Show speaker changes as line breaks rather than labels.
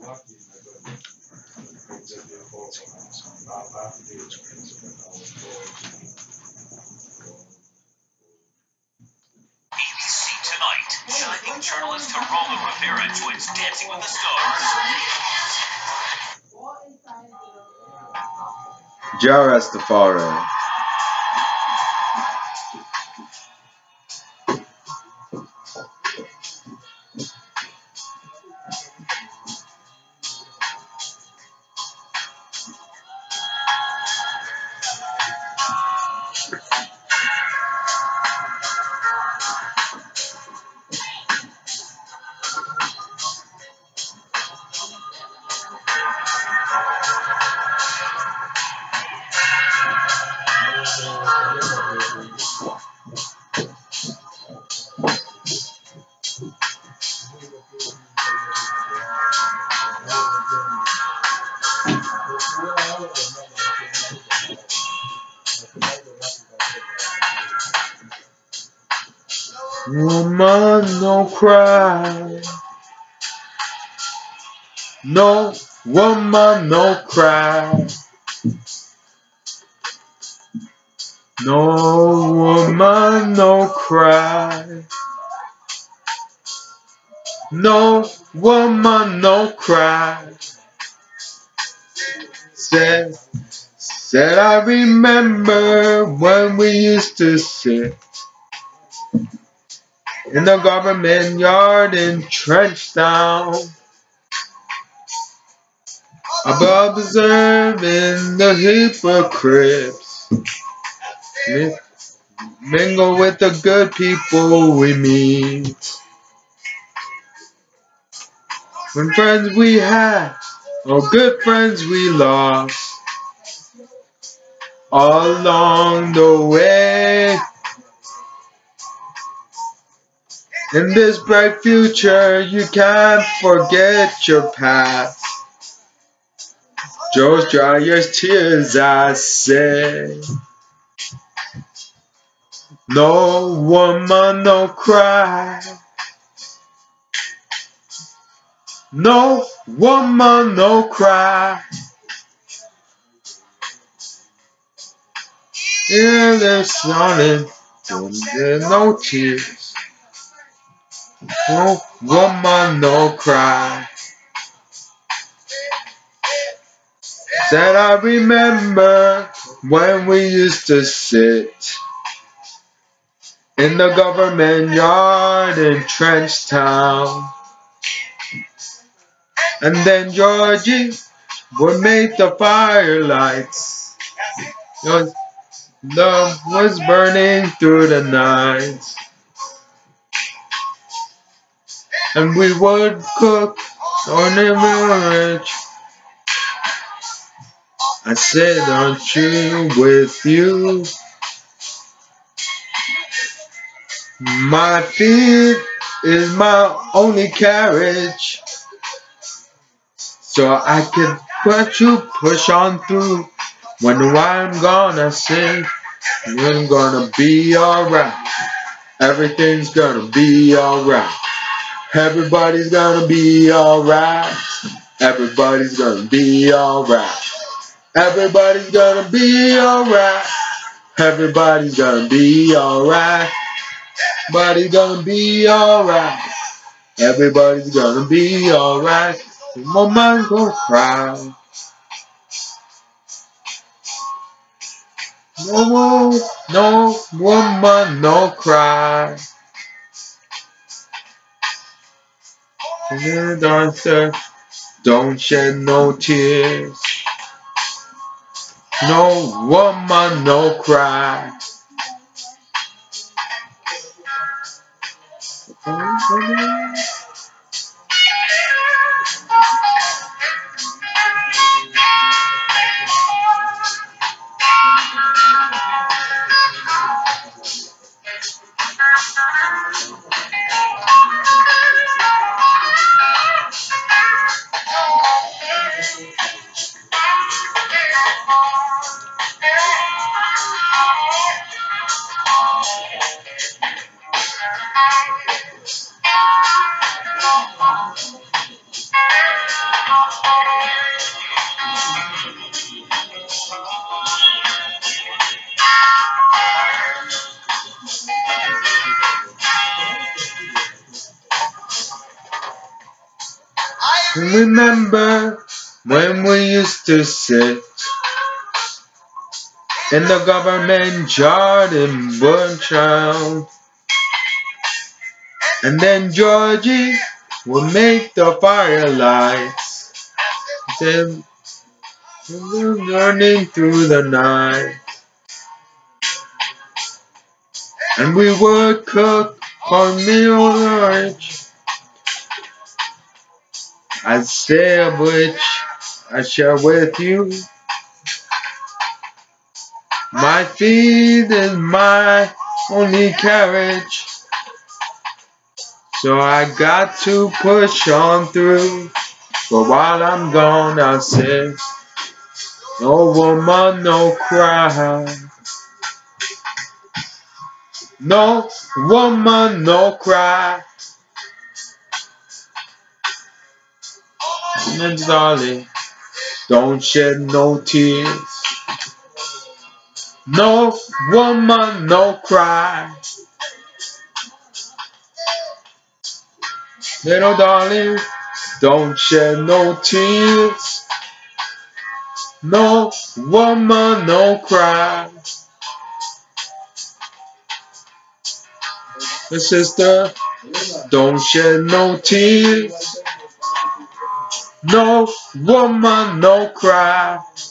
Tonight, shining journalist Geraldo Rivera joins Dancing with the Stars.
Jah Rastafari. Woman, no cry. No woman, no cry. No woman, no cry. No woman, no cry. Said I remember when we used to sit in the government yard in Trenchtown, observing the hypocrites mingle with the good people we meet. When friends we had, or good friends we lost, all along the way. In this bright future, you can't forget your past. Just dry your tears, I say. No woman, no cry. No woman, no cry. Yeah, there's solid, there's no tears. No woman, no cry. Said I remember when we used to sit in the government yard in Trenchtown. And then Georgie would make the firelights. Love was burning through the night. And we would cook on the marriage. I said, aren't you with you? My feet is my only carriage. So I can push on through. Wonder why I'm gonna sing. You're gonna be alright. Everything's gonna be alright. Everybody's gonna be alright. Everybody's gonna be alright. Everybody's gonna be alright. Everybody's gonna be alright. Everybody's gonna be alright. Everybody's gonna be alright. Woman go cry. No woman, no cry. Don't shed no tears. No woman, no cry. Remember when we used to sit in the government yard in Burntown, and then Georgie would make the firelights, then burning through the night, and we would cook cornmeal porridge. I'd say of which I share with you. My feet is my only carriage, so I got to push on through. But while I'm gone, I'll say, no woman, no cry. No woman, no cry. And darling, don't shed no tears. No woman, no cry. Little darling, don't shed no tears. No woman, no cry. The sister, don't shed no tears. No woman, no cry.